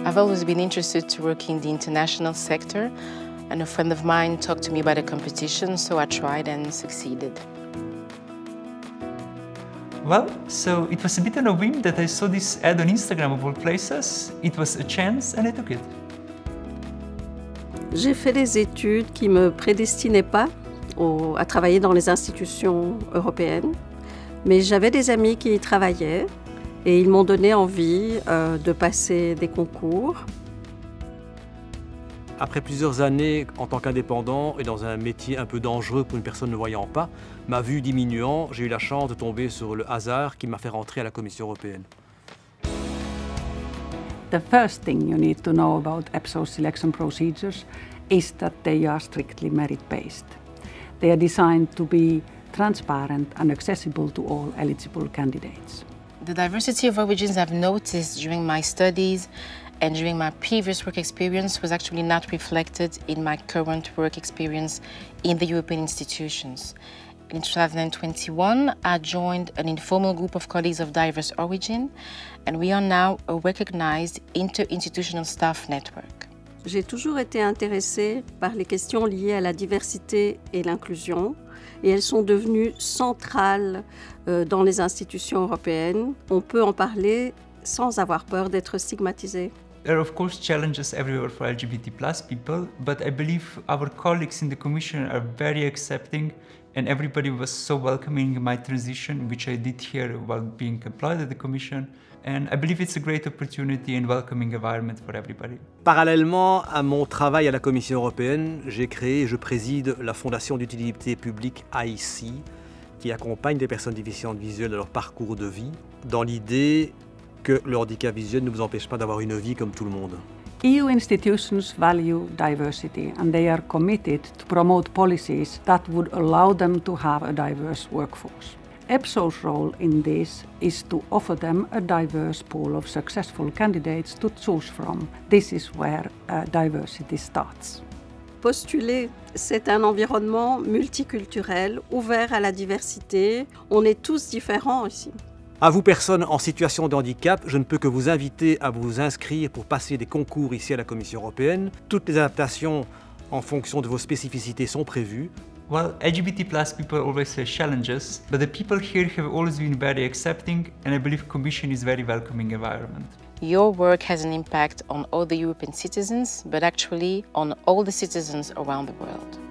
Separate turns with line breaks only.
I've always been interested to work in the international sector, and a friend of mine talked to me about a competition, so I tried and succeeded.
Well, so it was a bit on a whim that I saw this ad on Instagram of all places. It was a chance and I took it.
J'ai fait des études qui ne me prédestinaient pas à travailler dans les institutions européennes, mais j'avais des amis qui y travaillaient et ils m'ont donné envie de passer des concours.
Après plusieurs années en tant qu'indépendant et dans un métier un peu dangereux pour une personne ne voyant pas, ma vue diminuant, j'ai eu la chance de tomber sur le hasard qui m'a fait rentrer à la Commission européenne.
The first thing you need to know about EPSO's selection procedures is that they are strictly merit-based. They are designed to be transparent and accessible to all eligible candidates.
The diversity of origins I've noticed during my studies and during my previous work experience was actually not reflected in my current work experience in the European institutions. In 2021, I joined an informal group of colleagues of diverse origin, and we are now a recognized interinstitutional staff network.
J'ai toujours été intéressée par les questions liées à la diversité et l'inclusion, et elles sont devenues centrales dans les institutions européennes. On peut en parler sans avoir peur d'être stigmatisé.
There are of course challenges everywhere for LGBT+ people, but I believe our colleagues in the Commission are very accepting and everybody was so welcoming in my transition, which I did here while being employed at the Commission. And I believe it's a great opportunity and welcoming environment for everybody.
Parallèlement à mon travail à la Commission européenne, j'ai créé et je préside la Fondation d'utilité publique AIC, qui accompagne des personnes déficientes visuelles dans leur parcours de vie, dans l'idée que le handicap visuel ne vous empêche pas d'avoir une vie comme tout le monde.
EU institutions value diversity and they are committed to promote policies that would allow them to have a diverse workforce. EPSO's role in this is to offer them a diverse pool of successful candidates to choose from. This is where diversity starts.
Postuler, c'est un environnement multiculturel, ouvert à la diversité. On est tous différents ici.
À vous, personnes en situation de handicap, je ne peux que vous inviter à vous inscrire pour passer des concours ici à la Commission européenne. Toutes les adaptations en fonction de vos spécificités sont prévues.
Well, LGBT+ people always face challenges, but the people here have always been very accepting and I believe Commission is very welcoming environment.
Your work has an impact on all the European citizens, but actually on all the citizens around the world.